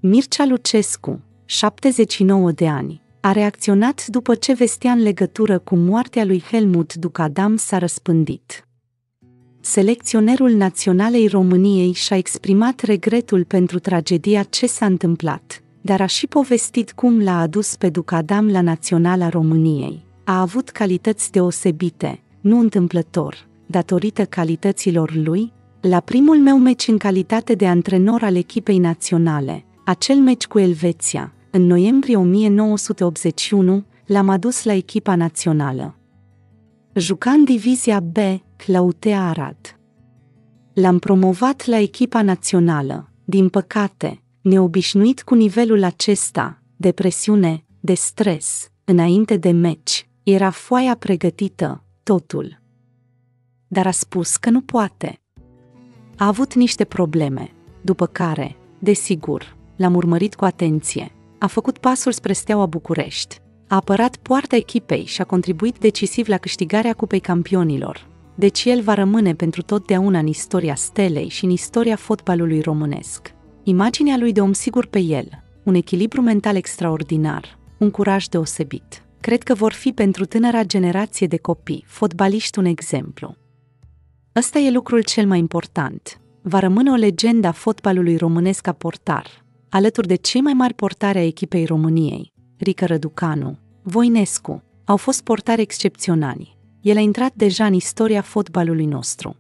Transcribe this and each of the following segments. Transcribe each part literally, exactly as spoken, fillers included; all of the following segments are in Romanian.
Mircea Lucescu, șaptezeci și nouă de ani, a reacționat după ce vestea în legătură cu moartea lui Helmut Ducadam s-a răspândit. Selecționerul Naționalei României și-a exprimat regretul pentru tragedia ce s-a întâmplat, dar a și povestit cum l-a adus pe Ducadam la Naționala României. A avut calități deosebite, nu întâmplător, datorită calităților lui. La primul meu meci în calitate de antrenor al echipei naționale, acel meci cu Elveția, în noiembrie o mie nouă sute optzeci și unu, l-am adus la echipa națională. Juca în divizia B, Clautea Arad. L-am promovat la echipa națională. Din păcate, neobișnuit cu nivelul acesta, de presiune, de stres, înainte de meci, era foaia pregătită, totul. Dar a spus că nu poate. A avut niște probleme, după care, desigur, l-am urmărit cu atenție. A făcut pasul spre Steaua București, a apărat poarta echipei și a contribuit decisiv la câștigarea Cupei Campionilor. Deci el va rămâne pentru totdeauna în istoria stelei și în istoria fotbalului românesc. Imaginea lui de om sigur pe el, un echilibru mental extraordinar, un curaj deosebit. Cred că vor fi pentru tânăra generație de copii, fotbaliști, un exemplu. Ăsta e lucrul cel mai important. Va rămâne o legendă a fotbalului românesc ca portar, alături de cei mai mari portari ai echipei României, Rică Răducanu, Voinescu, au fost portari excepționali. El a intrat deja în istoria fotbalului nostru.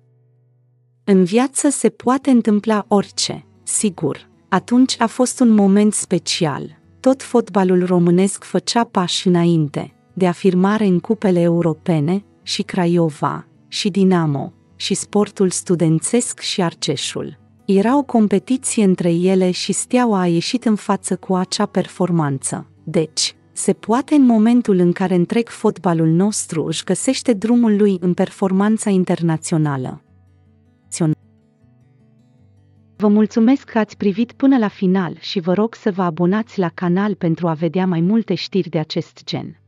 În viață se poate întâmpla orice, sigur. Atunci a fost un moment special. Tot fotbalul românesc făcea pași înainte, de afirmare în cupele europene, și Craiova, și Dinamo, și sportul studențesc și Arceșul. Era o competiție între ele și Steaua a ieșit în față cu acea performanță. Deci, se poate în momentul în care întreg fotbalul nostru își găsește drumul lui în performanța internațională. Vă mulțumesc că ați privit până la final și vă rog să vă abonați la canal pentru a vedea mai multe știri de acest gen.